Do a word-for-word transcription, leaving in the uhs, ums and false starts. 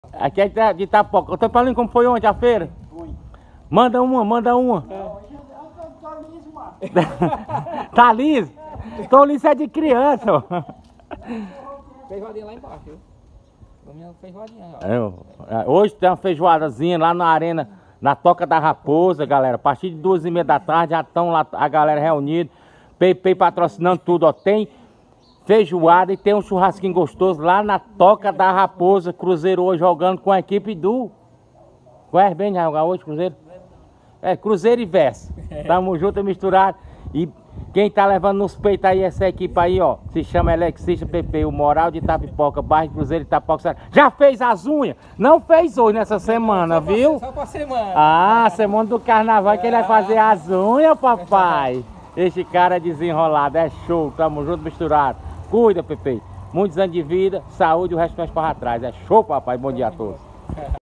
Aqui é de de Itapoca. Eu tô falando como foi ontem a feira? Foi. Manda uma, manda uma. É. Tá liso? Tô liso é de criança, ó. Feijoadinha lá embaixo, viu? Comi feijoadinha. É, hoje tem uma feijoadazinha lá na arena, na Toca da Raposa, galera. A partir de duas e meia da tarde já estão lá a galera reunida. Pepe patrocinando tudo, ó. Tem feijoada e tem um churrasquinho gostoso lá na Toca da Raposa. Cruzeiro hoje jogando com a equipe do... Qual é bem jogar hoje, Cruzeiro? É, Cruzeiro e Verso. Tamo junto e misturado. E quem tá levando nos peitos aí, essa equipe aí, ó, se chama Alexista P P, o Moral de Itapipoca, bairro Cruzeiro de Itapipoca. Já fez as unhas? Não fez hoje nessa semana, só viu? Pra, só pra semana. Ah, semana do carnaval que ele vai fazer as unhas, papai. Este cara é desenrolado, é show, tamo junto misturado. Cuida, Pepe. Muitos anos de vida, saúde, o resto nós para trás. É show, papai. Bom dia a todos.